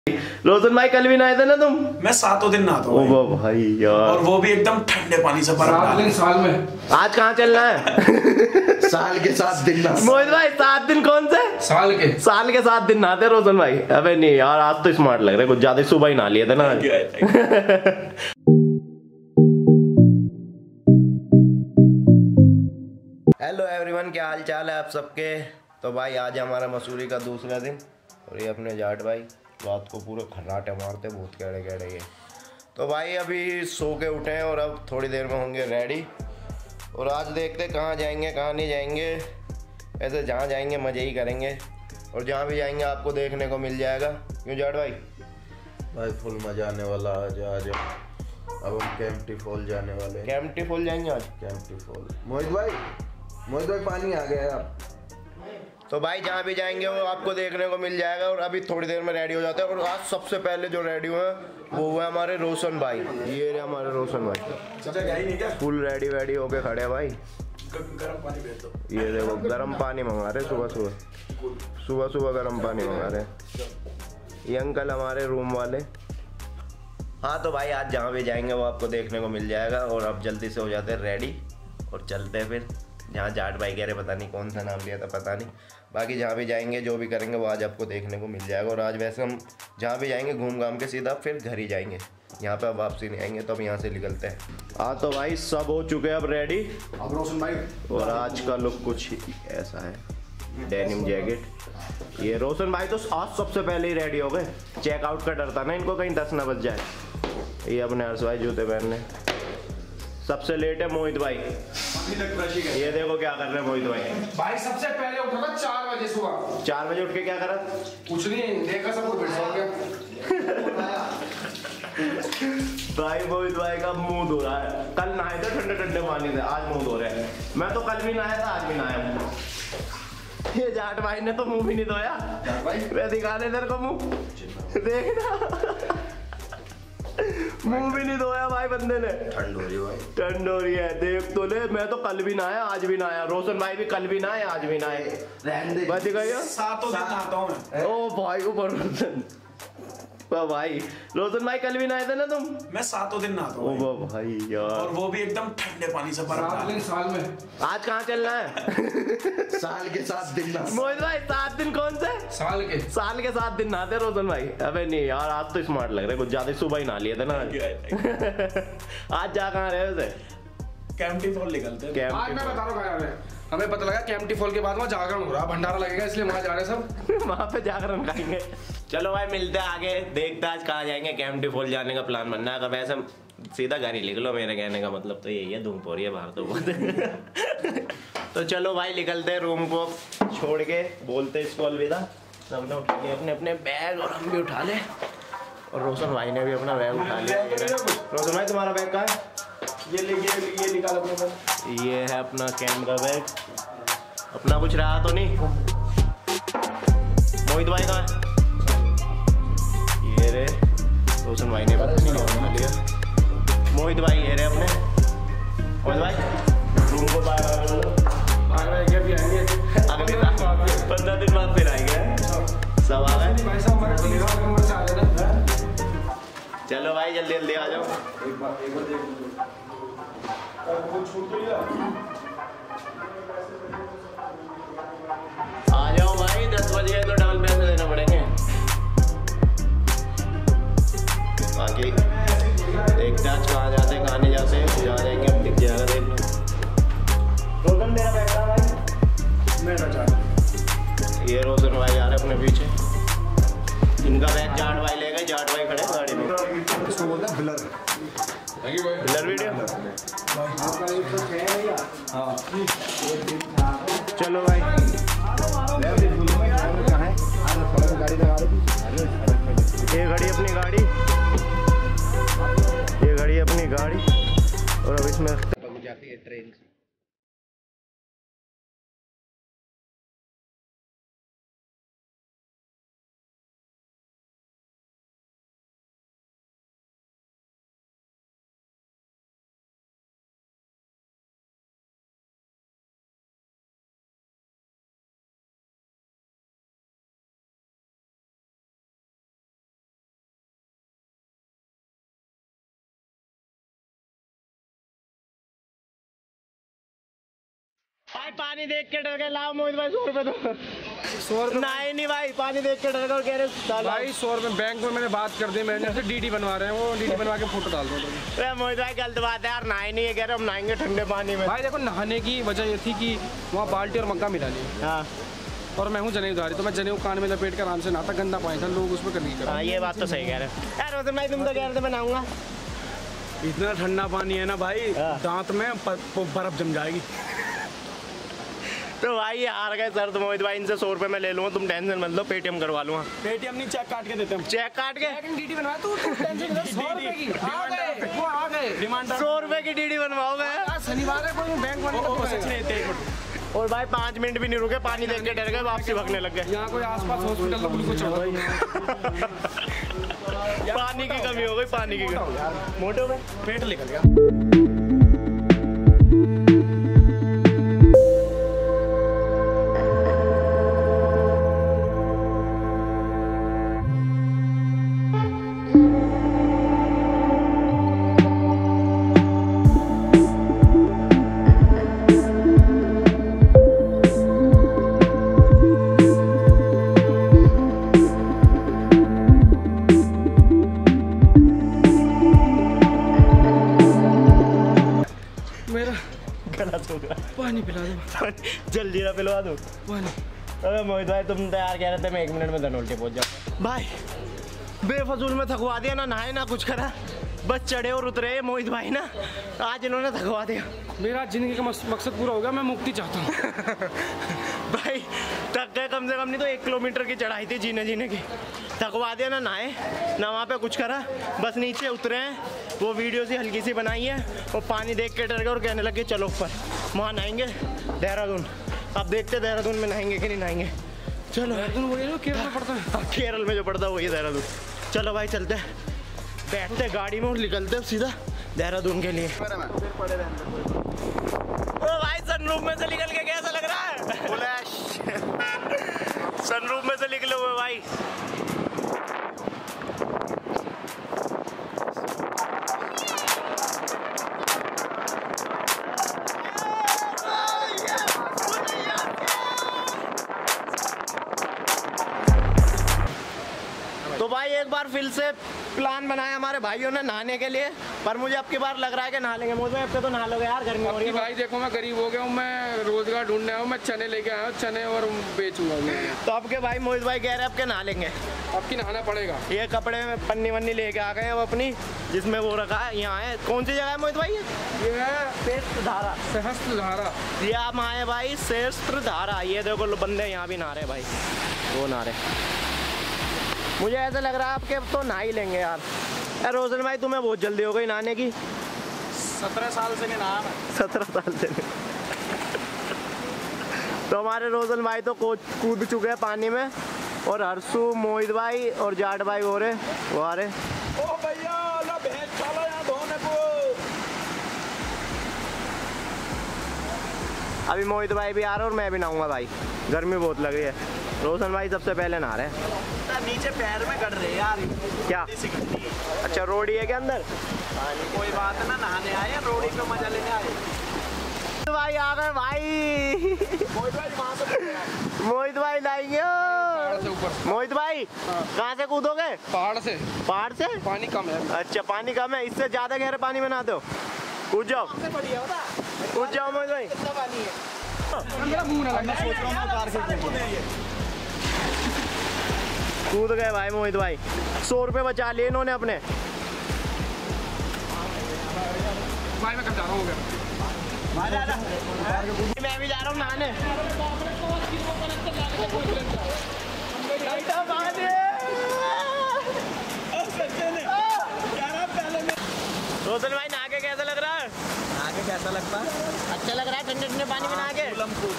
रोशन भाई कल भी नहाए थे ना तुम? मैं 7 दिन नहाता हूँ ओ भाई यार, और वो भी एकदम ठंडे पानी से। साल में आज कहाँ चलना है? साल के 7 दिन ना। मोहित भाई 7 दिन कौन से? साल के 7 दिन नहाते रोशन भाई। अबे नहीं यार, आज तो स्मार्ट लग रहे, कुछ ज्यादा सुबह ही नहा लिए थे ना। हेलो एवरीवन, क्या हाल चाल है आप सबके? तो भाई आज हमारा मसूरी का दूसरा दिन और ये अपने जाट भाई रात को पूरे खर्राटे मारते, बहुत कैड़े कैड़े ये। तो भाई अभी सो के उठे हैं और अब थोड़ी देर में होंगे रेडी और आज देखते कहाँ जाएंगे कहाँ नहीं जाएंगे। ऐसे जहाँ जाएंगे मज़े ही करेंगे और जहाँ भी जाएंगे आपको देखने को मिल जाएगा। क्यों जाट भाई? भाई फुल मजा आने वाला आज। अब हम कैंपटी फॉल जाने वाले हैं। कैंपटी फॉल जाएंगे आज? कैंपटी फॉल। मोहित भाई पानी आ गया है अब। तो भाई जहाँ भी जाएंगे वो आपको देखने को मिल जाएगा और अभी थोड़ी देर में रेडी हो जाते हैं। और आज सबसे पहले जो रेडी हुए हैं वो हुए हमारे रोशन भाई। ये रहे हमारे रोशन भाई, फुल रेडी वेडी होके खड़े हैं भाई। गर्म पानी भेज दो। ये देखो गर्म पानी मंगा रहे, सुबह गर्म पानी मंगा रहे ये अंकल हमारे रूम वाले। हाँ तो भाई आज जहाँ भी जाएंगे वो आपको देखने को मिल जाएगा और अब जल्दी से हो जाते हैं रेडी और चलते हैं फिर जहाँ जाट भाई कह रहे, पता नहीं कौन सा नाम लिया था, पता नहीं। बाकी जहाँ भी जाएंगे जो भी करेंगे वो आज आपको देखने को मिल जाएगा। और आज वैसे हम जहाँ भी जाएंगे घूम घाम के सीधा फिर घर ही जाएंगे, यहाँ पे अब वापसी नहीं आएंगे। तो अब यहाँ से निकलते हैं। हाँ तो भाई सब हो चुके हैं अब रेडी। अब रोशन भाई और आज का लुक कुछ ऐसा है, डेनिम जैकेट। ये रोशन भाई तो आज सबसे पहले ही रेडी हो गए, चेकआउट का डर था ना इनको कहीं 10 ना बज जाए। ये अपने हर्ष भाई जूते पहनने। सबसे लेट है मोहित भाई। ये देखो क्या कर रहे हैं मोहित भाई सबसे पहले उठा था 4 बजे सुबह। 4 बजे उठ के क्या करा? कुछ नहीं देखा, सब कुछ बैठ गया। भाई मोहित भाई का मुंह धो रहा है। कल नहाए थे ठंडे ठंडे पानी से, आज मुंह धो रहे हैं। मैं तो कल भी नहाया था, आज भी नहाया हूँ। ये जाट भाई ने तो मुंह भी नहीं धोया। मैं दिखा दे तेरे को मुंह, देखना मुंह भी नहीं धोया भाई बंदे ने। ठंड हो रही है भाई, ठंड हो रही है, देख तो ले। मैं तो कल भी नहाया, आज भी नहाया। रोशन भाई भी कल भी नहाए, आज भी नहाए। बच गया 7 दिन नहाता हूँ मैं। ओ भाई ऊपर रोशन भाई, रोशन भाई कल भी नहाए थे ना तुम? मैं 7 दिन नहाता हूँ ओ भाई यार, और वो भी एकदम ठंडे पानी से। साल में। आज कहाँ चलना है? साल के 7 दिन ना। मोहित भाई 7 दिन कौन से? साल के 7 दिन नहाते रोशन भाई। अबे नहीं यार, आज तो स्मार्ट लग रहे, कुछ ज्यादा सुबह ही नहा लिए थे ना। आज जा कहाँ रहे वैसे? कैंपटी फॉल निकलते हैं। आज मैं बता रहा हूँ, हमें पता लगा कैंपटी फॉल के बाद वहाँ जागरण हो रहा, भंडारा लगेगा, इसलिए वहाँ जा रहे सब। वहाँ पे जागरण खाएंगे। चलो भाई मिलते हैं आगे, देखते हैं आज कहाँ जाएंगे। कैंपटी फॉल जाने का प्लान बनना है। अगर वैसे सीधा घर ही निकलो, मेरे कहने का मतलब तो यही है। धूप हो रही है बाहर तो बहुत। तो चलो भाई निकलते हैं, रूम को छोड़ के बोलते इसको अलविदा। सबने उठा लिया अपने अपने बैग और हम भी उठा ले। और रोशन भाई ने भी अपना बैग उठा लिया। रोशन भाई तुम्हारा बैग कहाँ है? ये निकाल अपने बैग। ये है अपना कैमरा बैग। अपना कुछ रहा तो नहीं? मोहित भाई कहाँ है? ये रे रोशन भाई ने पता नहीं क्या उठा लिया। मोहित भाई ये रे अपने। मोहित भाई रूम को बाहर भी आएंगे अगले 15 दिन बाद फिर आएंगे। सब आ गए। चलो भाई जल्दी जल्दी आ जाओ। आ जाओ भाई, 10 बज गए तो डबल पैसे देने पड़ेंगे। बाकी देखते आज कहाँ जाते कहाँ नहीं जाते, जहाँ जाएंगे अब दिख जाएगा। देख लो रोशन मेरा बैग था भाई। मेरा ये रोशन भाई आ रहे अपने पीछे। इनका बैग जाट भाई ले गए, जाट भाई खड़े गाड़ी में। इसको बोलते हैं ब्लर। Blur video. चलो भाई ये गाड़ी अपनी गाड़ी, ये गाड़ी अपनी गाड़ी और अब इसमें जाती है ट्रेन। भाई पानी देख के डर गए, लाओ मोहित भाई 100 रुपए दो। 100 रुपए नहीं भाई, पानी देख के डर गए और कह रहे भाई 100 रुपए बैंक में मैंने बात कर दी, मैंने से डीडी बनवा रहे हैं, वो डीडी बनवा के फोटो डाल दो। मोहित भाई गलत बात है यार, नहाए नहीं है, कह रहे हम नहाएंगे ठंडे पानी में। भाई देखो नहाने की वजह ये थी कि वहाँ बाल्टी और मग्गा मिला नहीं। हाँ और मैं हूँ जनेऊधारी, तो मैं जनेऊ कान में लपेट कर आराम से नहाता, गंदा पानी था, लोग उसमें कर नहीं हाँ, ये बात तो सही कह रहे हैं यार। रोशन भाई तुम तो कह रहे थे मैं नहाऊंगा। इतना ठंडा पानी है ना भाई, दांत में बर्फ जम जाएगी। तो भाई हार गए सर, तो मोहित भाई इनसे 100 रुपए मैं ले लूंगा, तुम टेंशन मत लो, पेटीएम करवा लूंगा। पेटीएम नहीं, चेक काट के देते हैं। चेक काट के डीडी बनवा, तू टेंशन मत, 100 रुपए की वो आ गए, डिमांड 100 रुपए की डीडी बनवाओ मैं। शनिवार है, कोई बैंक वाले और भाई 5 मिनट भी नहीं रुके, पानी देख के डर गए, वापसी भगने लग गए। यहाँ कोई आसपास हॉस्पिटल तो बिल्कुल चढ़ो। पानी की कमी हो गई, पानी की कमी। मोटे हो गए, पेट निकल गया। पानी पिला दो, जल्दी ना पिलवा दो पानी। अरे मोहित भाई तुम तैयार कह रहे थे मैं 1 मिनट में धनोल्टी पहुंच जाऊँ। भाई बेफजूल में थकवा दिया ना, नहाए ना कुछ करा, बस चढ़े और उतरे मोहित भाई ना, आज इन्होंने थकवा दिया। मेरा जिंदगी का मकसद पूरा हो गया, मैं मुक्ति चाहता हूँ। भाई थक गए, कम से कम नहीं तो 1 किलोमीटर की चढ़ाई थी जीने जीने की, थकवा दिया ना, नहाए ना वहाँ पे कुछ करा, बस नीचे उतरे हैं, वो वीडियो सी हल्की सी बनाई है, और पानी देख के डर गए और कहने लगे चलो ऊपर वहाँ नहाएंगे देहरादून। अब देखते देहरादून में नहाएंगे कि नहीं नहाएंगे। चलो देहरादून केरल में पड़ता है, केरल में जो पड़ता है वही देहरादून। चलो भाई चलते हैं, बैठते गाड़ी में और निकलते हैं सीधा देहरादून के लिए। ओ भाई सनरूफ में से निकल के कैसा लग रहा है? सनरूफ में से निकले हुए भाई। तो भाई एक बार फिर से प्लान बनाया हमारे भाइयों ने नहाने के लिए, पर मुझे अब की बार लग रहा है कि नहा लेंगे। मोहित भाई अब तो नहा लोगे यार, गर्मी हो रही है। भाई देखो मैं गरीब हो गया हूँ, मैं रोजगार ढूंढने आया हूँ, मैं चने लेके आया हूँ, चने और बेचूंगा। तो अब के भाई मोहित भाई कह रहे हैं अब के नहा लेंगे, अब की नहाना पड़ेगा। ये कपड़े में पन्नी वन्नी लेके आ गए अब अपनी, जिसमें वो रखा है। यहाँ है, कौन सी जगह है मोहित भाई? ये है सहस्त्रधारा। सहस्त्रधारा, ये आप आए भाई सहस्त्रधारा। ये देखो बंदे यहाँ भी नहा रहे भाई, वो नहा रहे। मुझे ऐसा लग रहा है आपके तो नहा ही लेंगे यार। यार रोशन भाई तुम्हें बहुत जल्दी हो गई नहाने की। 17 साल से नहीं नहा मैं। 17 साल से नहीं। तो हमारे रोशन भाई तो कूद चुके हैं पानी में, और हर्षु, मोहित भाई और जाट भाई हो रहे वो आ रहे। ओ भैया ला भैंस चलो यहाँ धोने को। अभी मोहित भाई भी आ रहे और मैं भी नहाऊंगा भाई, गर्मी बहुत लग रही है। रोशन भाई सबसे पहले नहा रहे हैं। नीचे पैर में गड़ रहे यार, क्या? अच्छा रोडी है क्या अंदर? कोई बात है ना, नहाने आए रोडी पे मजा लेने आए। भाई आ गए भाई। मोहित भाई लाएंगे। मोहित भाई कहाँ से कूदोगे? पहाड़ से। पहाड़ से? पानी कम है। अच्छा पानी कम है, इससे ज्यादा गहरे पानी में नहाते हो? कूद जाओ, कूद जाओ मोहित भाई। कूद गए भाई मोहित भाई, 100 रुपए बचा लिए इन्होंने अपने। भाई मैं कब जा रहा हूँ? मैं भी जा रहा हूँ नहाने। रोशन भाई नहा के कैसा लग रहा है? नहा के कैसा लगता है? अच्छा लग रहा है ठंडे ठंडे पानी में नहा के।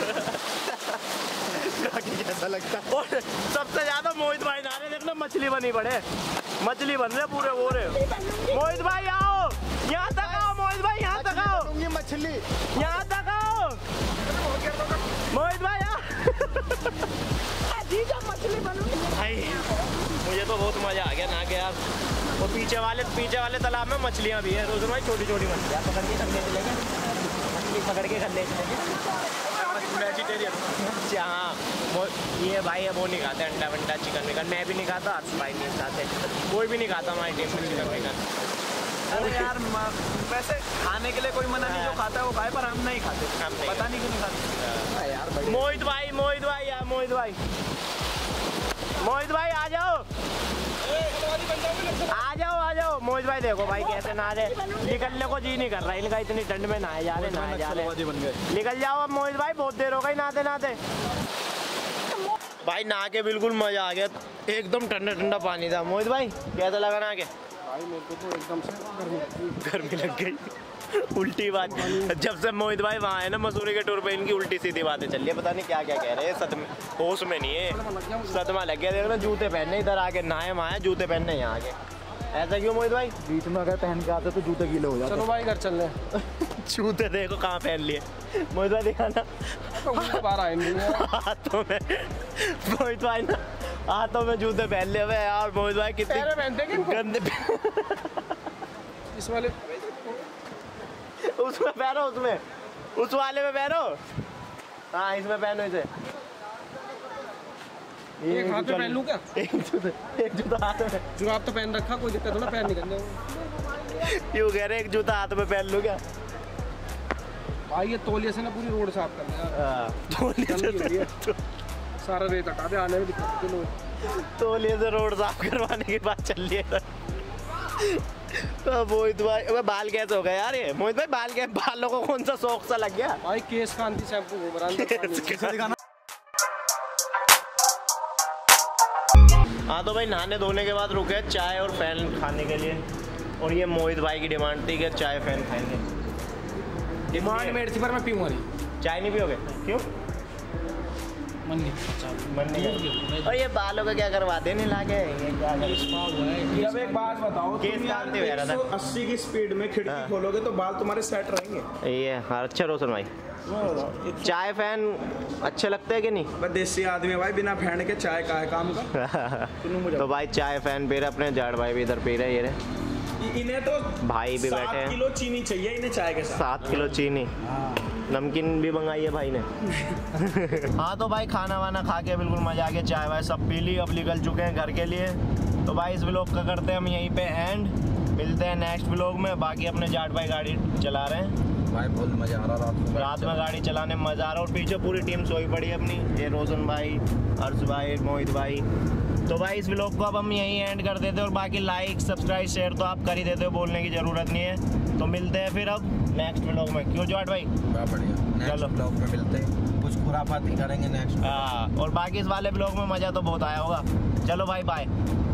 कैसा लगता है? और सबसे ज्यादा मोहित भाई नहा रहे, देखना मछली बनी पड़े, मछली बन रहे पूरे वो रहे। मोहित भाई आओ, यहाँ तक आओ मोहित भाई, यहाँ तक आओ। ये मछली यहाँ तक आओ मोहित भाई आओ। मछली भाई मुझे तो बहुत मजा आ गया नहा के यार। और पीछे वाले तालाब में मछलियाँ भी है। रोशन भाई छोटी छोटी मछलियाँ पकड़ के घर ले चलेंगे, मछली पकड़ के घर ले चलेंगे। वेजिटेरियन। अच्छा हाँ, ये भाई है वो नहीं खाते अंडा वंडा चिकन विकन, मैं भी नहीं खाता, अर्श भाई नहीं खाते, कोई भी नहीं खाता हमारी टीम में चिकन विकन। अरे यार वैसे खाने के लिए कोई मना नहीं, जो खाता है वो खाए, पर हम नहीं खाते। हम नहीं पता नहीं क्यों नहीं खाते यार। मोहित भाई यार, मोहित भाई आ जाओ, आ जाओ मोहित भाई। देखो भाई कैसे नहा रहे, निकलने को जी नहीं कर रहा इनका, इतनी ठंड में नहाए जा रहे। निकल जाओ अब मोहित भाई, बहुत देर हो गई नहाते। भाई नहा के बिल्कुल मजा आ गया, एकदम ठंडा ठंडा पानी था। मोहित भाई कैसा लगा नहा के? भाई मेरे को तो एकदम से गर्मी लग गई, उल्टी बात। जब से मोहित भाई वहाँ है ना मसूरी के टूर पे, इनकी उल्टी सीधी बातें चल रही है, पता नहीं क्या क्या कह रहे हैं, सच में होश में नहीं है, सदमा लग गया। देख ना जूते पहनने इधर आके, नहाए वहाँ जूते पहनने यहाँ आके, ऐसा क्यों मोहित भाई? बीच में अगर पहन के आते तो जूते गीले हो जाते। चलो भाई घर चल रहे। जूते देखो कहाँ पहन लिए मोहित भाई, दिखाना बाहर आए नहीं हाथों में। मोहित भाई ना हाथों में जूते पहन लिए हुए यार। मोहित भाई कितने पहनते हैं गंदे इस वाले, उसमें पहनो, उसमें उस वाले में पहनो, हाँ इसमें पहनो इसे। एक हाथ में पहन लूं क्या? एक जूता हाथ में, जुराब तो पहन रखा, कोई दिक्कत थोड़ा, पहन निकल जाए। यूँ कह रहे एक जूता हाथ में पहन लूं क्या? भाई ये तौलिए से ना पूरी रोड साफ कर दिया, तौलिए से सारा रेत हटा दे, आने में दिक्कत नहीं। तौलिए से रोड साफ करवाने की बात चल रही है। तो मोहित भाई बाल कैसे हो गए यार ये? मोहित भाई बालों को कौन सा शौक सा लग गया? भाई केस कांति शैम्पू घूम हाँ तो भाई नहाने धोने के बाद रुके चाय और फैन खाने के लिए, और ये मोहित भाई की डिमांड थी कि चाय फैन खाएंगे। डिमांड मेरी थी पर मैं पीऊँगा नहीं। चाय नहीं पियोगे? क्यों? मन नहीं। और ये बालों का क्या करवाते नहीं लाके, ये क्या करते? अब एक बात बताओ, केस तुम यार काटते हुए रहा था। 180 की स्पीड में खिड़की खोलोगे तो बाल तुम्हारे सेट रहेंगे। ये हाँ, अच्छा रोशन भाई, चाय फैन अच्छे लगते हैं कि नहीं? मैं देसी आदमी भाई, बिना फैन के चाय का है काम का। तो भाई चाय फैन पी रहे अपने जाट भाई भी इधर पी रहे, ये रहे इन्हें तो भाई भी बैठे हैं। 7 किलो चीनी चाहिए इन्हें चाय के साथ। 7 किलो चीनी, नमकीन भी मंगाई है भाई ने। हाँ तो भाई खाना वाना खा के बिल्कुल मजा आ गया, चाय वाय सब पी ली, अब निकल चुके हैं घर के लिए। तो भाई इस व्लॉग का करते हैं हम यहीं पे एंड, मिलते हैं नेक्स्ट व्लॉग में। बाकी अपने जाट भाई गाड़ी चला रहे हैं भाई, बहुत मजा आ रहा रात में गाड़ी चलाने में मजा आ रहा है, और पीछे पूरी टीम सोई पड़ी है अपनी, ये रोशन भाई, अर्श भाई, मोहित भाई। तो भाई इस व्लॉग को अब हम यहीं एंड कर देते हैं, और बाकी लाइक सब्सक्राइब शेयर तो आप कर ही देते हो, बोलने की ज़रूरत नहीं है। तो मिलते हैं फिर अब नेक्स्ट व्लॉग में, क्यों जाट भाई? बढ़िया, चलो ब्लॉग में मिलते हैं, कुछ खुराफाती करेंगे नेक्स्ट। हाँ, और बाकी इस वाले ब्लॉग में मज़ा तो बहुत आया होगा। चलो भाई बाय।